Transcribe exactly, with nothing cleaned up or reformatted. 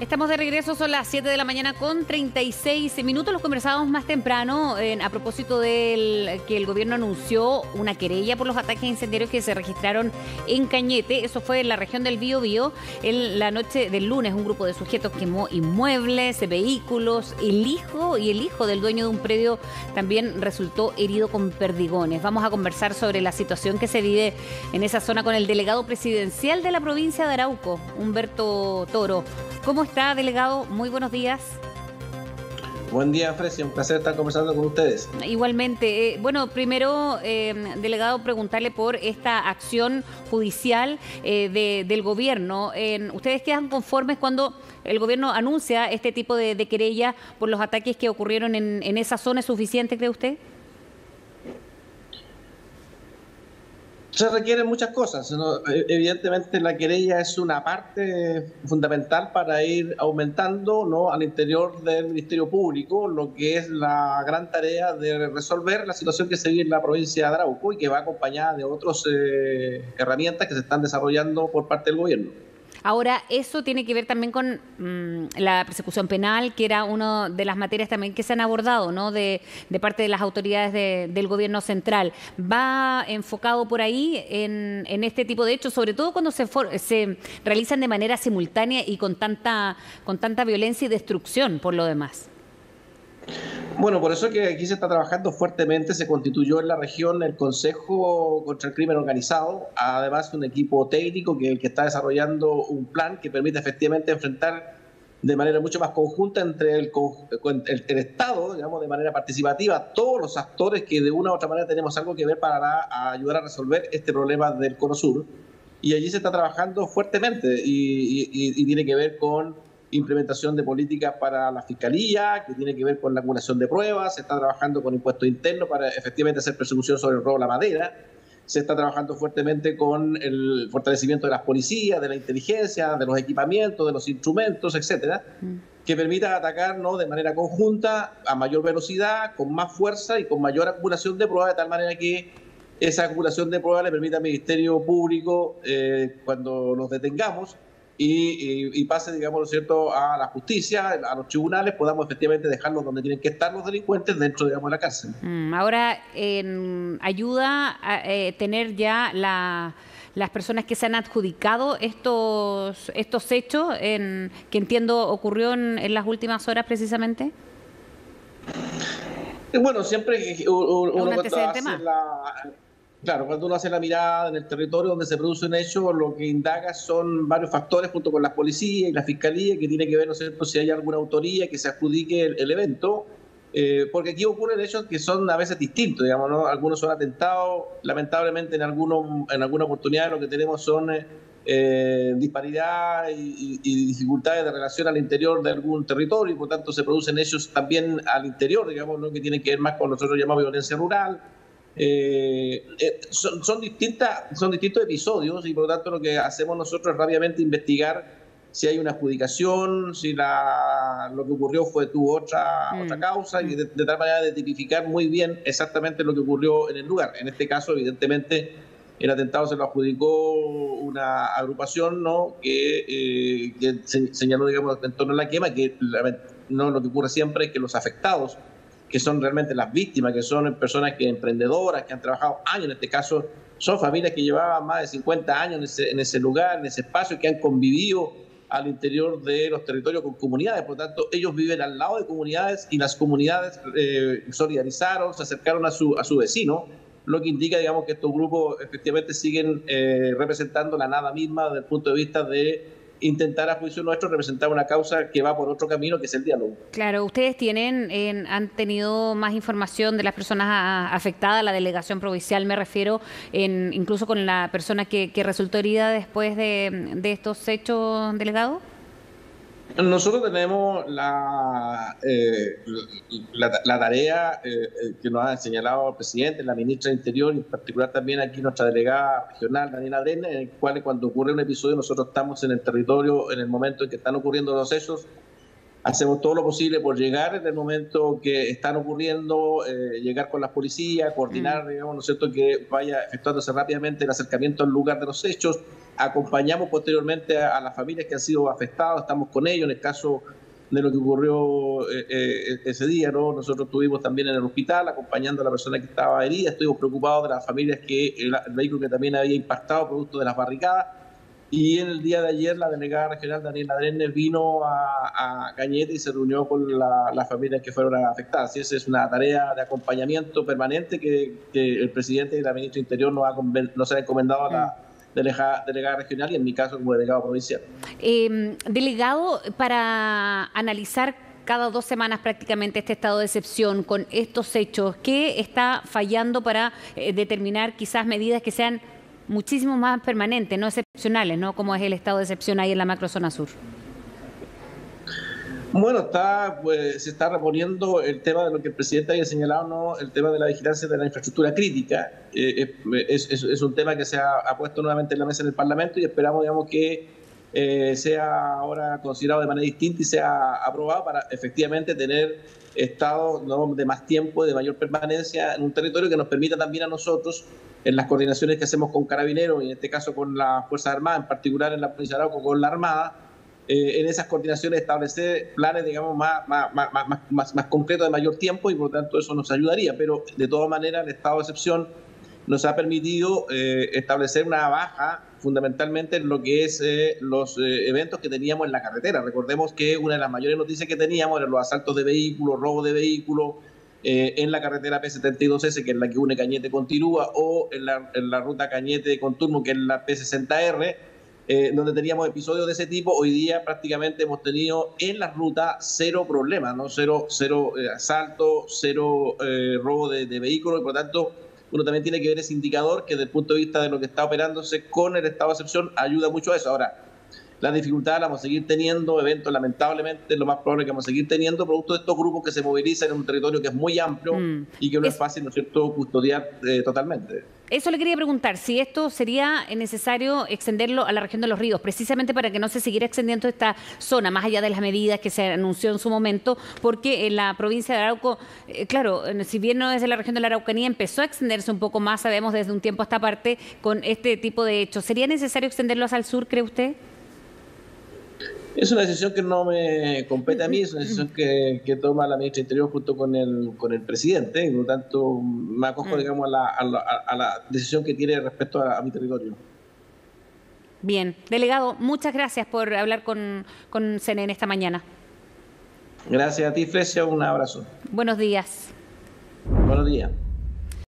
Estamos de regreso, son las siete de la mañana con treinta y seis minutos. Los conversábamos más temprano en, a propósito del que el gobierno anunció una querella por los ataques incendiarios que se registraron en Cañete. Eso fue en la región del Biobío. En la noche del lunes, un grupo de sujetos quemó inmuebles, vehículos. El hijo y el hijo del dueño de un predio también resultó herido con perdigones. Vamos a conversar sobre la situación que se vive en esa zona con el delegado presidencial de la provincia de Arauco, Humberto Toro. ¿Cómo está, delegado? Muy buenos días. Buen día, Fresia. Un placer estar conversando con ustedes. Igualmente. Eh, bueno, primero, eh, delegado, preguntarle por esta acción judicial eh, de, del gobierno. Eh, ¿Ustedes quedan conformes cuando el gobierno anuncia este tipo de, de querella por los ataques que ocurrieron en, en esa zona? ¿Es suficiente, cree usted? Se requieren muchas cosas, ¿no? Evidentemente la querella es una parte fundamental para ir aumentando, ¿no?, al interior del Ministerio Público lo que es la gran tarea de resolver la situación que se vive en la provincia de Arauco y que va acompañada de otras eh, herramientas que se están desarrollando por parte del gobierno. Ahora, eso tiene que ver también con mmm, la persecución penal, que era una de las materias también que se han abordado, ¿no?, de, de parte de las autoridades de, del gobierno central. ¿Va enfocado por ahí en, en este tipo de hechos, sobre todo cuando se, for, se realizan de manera simultánea y con tanta, con tanta violencia y destrucción por lo demás? Bueno, por eso que aquí se está trabajando fuertemente. Se constituyó en la región el Consejo contra el Crimen Organizado, además un equipo técnico que, que está desarrollando un plan que permite efectivamente enfrentar de manera mucho más conjunta entre el, el, el Estado, digamos, de manera participativa, todos los actores que de una u otra manera tenemos algo que ver para a ayudar a resolver este problema del Cono Sur. Y allí se está trabajando fuertemente y, y, y tiene que ver con implementación de políticas para la fiscalía, que tiene que ver con la acumulación de pruebas. Se está trabajando con impuestos internos para efectivamente hacer persecución sobre el robo de la madera. Se está trabajando fuertemente con el fortalecimiento de las policías, de la inteligencia, de los equipamientos, de los instrumentos, etcétera, mm. que permita atacar, ¿no?, de manera conjunta, a mayor velocidad, con más fuerza y con mayor acumulación de pruebas, de tal manera que esa acumulación de pruebas le permita al Ministerio Público, eh, cuando los detengamos, Y, y, y pase, digamos, ¿no es cierto?, a la justicia, a los tribunales, podamos efectivamente dejarlos donde tienen que estar los delincuentes, dentro, digamos, de la cárcel. Mm, ahora, eh, ayuda a eh, tener ya la, las personas que se han adjudicado estos, estos hechos, en, que entiendo ocurrió en, en las últimas horas precisamente. Bueno, siempre uno, uno un antecedente más. La... Claro, cuando uno hace la mirada en el territorio donde se produce un hecho, lo que indaga son varios factores junto con la policía y la fiscalía, que tiene que ver, ¿no es cierto?, si hay alguna autoría que se adjudique el, el evento, eh, porque aquí ocurren hechos que son a veces distintos, digamos, ¿no? Algunos son atentados, lamentablemente en, algunos, en alguna oportunidad lo que tenemos son eh, disparidad y, y, y dificultades de relación al interior de algún territorio, y por tanto se producen hechos también al interior, digamos, ¿no?, que tienen que ver más con lo que nosotros llamamos violencia rural. Eh, eh, son, son, distintas, son distintos episodios y por lo tanto lo que hacemos nosotros es rápidamente investigar si hay una adjudicación, si la, lo que ocurrió fue tuvo otra, mm. otra causa, y de, de tal manera de tipificar muy bien exactamente lo que ocurrió en el lugar. En este caso, evidentemente, el atentado se lo adjudicó una agrupación, ¿no?, que, eh, que se, señaló, digamos, en torno a la quema, que no, lo que ocurre siempre es que los afectados, que son realmente las víctimas, que son personas que emprendedoras, que han trabajado años, en este caso son familias que llevaban más de cincuenta años en ese, en ese lugar, en ese espacio, que han convivido al interior de los territorios con comunidades. Por lo tanto, ellos viven al lado de comunidades y las comunidades eh, solidarizaron, se acercaron a su, a su vecino, lo que indica, digamos, que estos grupos efectivamente siguen eh, representando la nada misma desde el punto de vista de intentar, a juicio nuestro, representar una causa que va por otro camino, que es el diálogo. Claro, ustedes tienen, en, han tenido más información de las personas a, afectadas, la delegación provincial me refiero, en, incluso con la persona que, que resultó herida después de, de estos hechos, delegado. Nosotros tenemos la, eh, la, la tarea eh, que nos ha señalado el presidente, la ministra de Interior y en particular también aquí nuestra delegada regional, Daniela Brenes, en el cual cuando ocurre un episodio nosotros estamos en el territorio en el momento en que están ocurriendo los hechos hacemos todo lo posible por llegar en el momento que están ocurriendo, eh, llegar con las policías, coordinar, mm. digamos, ¿no es cierto?, que vaya efectuándose rápidamente el acercamiento al lugar de los hechos. Acompañamos posteriormente a, a las familias que han sido afectadas, estamos con ellos en el caso de lo que ocurrió eh, eh, ese día, ¿no? Nosotros estuvimos también en el hospital acompañando a la persona que estaba herida, estuvimos preocupados de las familias que el, el vehículo que también había impactado producto de las barricadas. Y en el día de ayer la delegada regional Daniela Drenner vino a, a Cañete y se reunió con las la familias que fueron afectadas. Y esa es una tarea de acompañamiento permanente que, que el presidente y la ministra de Interior nos, ha, nos ha encomendado a la delegada, delegada regional y en mi caso como delegado provincial. Eh, delegado, para analizar cada dos semanas prácticamente este estado de excepción con estos hechos, ¿qué está fallando para eh, determinar quizás medidas que sean muchísimo más permanentes, no excepcionales, ¿no? Como es el estado de excepción ahí en la macrozona sur? Bueno, está, pues, se está reponiendo el tema de lo que el presidente había señalado, ¿no? El tema de la vigilancia de la infraestructura crítica. Eh, es, es, es un tema que se ha, ha puesto nuevamente en la mesa en el Parlamento y esperamos, digamos, que eh, sea ahora considerado de manera distinta y sea aprobado para efectivamente tener estado, ¿no?, de más tiempo, de mayor permanencia en un territorio que nos permita también a nosotros, en las coordinaciones que hacemos con Carabineros y en este caso con las Fuerzas Armadas, en particular en la provincia de Arauco con la Armada, eh, en esas coordinaciones establecer planes, digamos, más, más, más, más, más, más concretos de mayor tiempo y por lo tanto eso nos ayudaría, pero de todas maneras el estado de excepción nos ha permitido eh, establecer una baja fundamentalmente en lo que es eh, los eh, eventos que teníamos en la carretera. Recordemos que una de las mayores noticias que teníamos eran los asaltos de vehículos, robos de vehículos, Eh, en la carretera P setenta y dos ese, que es la que une Cañete con Tirúa, o en la, en la ruta Cañete con Turmo, que es la P sesenta R, eh, donde teníamos episodios de ese tipo. Hoy día prácticamente hemos tenido en la ruta cero problemas, ¿no? Cero, cero eh, asalto, cero eh, robo de, de vehículos, y por lo tanto uno también tiene que ver ese indicador que desde el punto de vista de lo que está operándose con el estado de excepción ayuda mucho a eso. Ahora, la dificultad la vamos a seguir teniendo, eventos lamentablemente lo más probable que vamos a seguir teniendo, producto de estos grupos que se movilizan en un territorio que es muy amplio mm. y que no es, es fácil, ¿no es cierto?, custodiar eh, totalmente. Eso le quería preguntar, si esto sería necesario extenderlo a la región de Los Ríos, precisamente para que no se siguiera extendiendo esta zona, más allá de las medidas que se anunció en su momento, porque en la provincia de Arauco, eh, claro, si bien no es de la región de la Araucanía, empezó a extenderse un poco más, sabemos desde un tiempo a esta parte, con este tipo de hechos. ¿Sería necesario extenderlo hacia el sur, cree usted? Es una decisión que no me compete a mí, es una decisión que, que toma la ministra de Interior junto con el, con el presidente, y por lo tanto me acojo, digamos, a la, a la, a la decisión que tiene respecto a, a mi territorio. Bien, delegado, muchas gracias por hablar con, con C N N esta mañana. Gracias a ti, Fresia, un abrazo. Buenos días. Buenos días.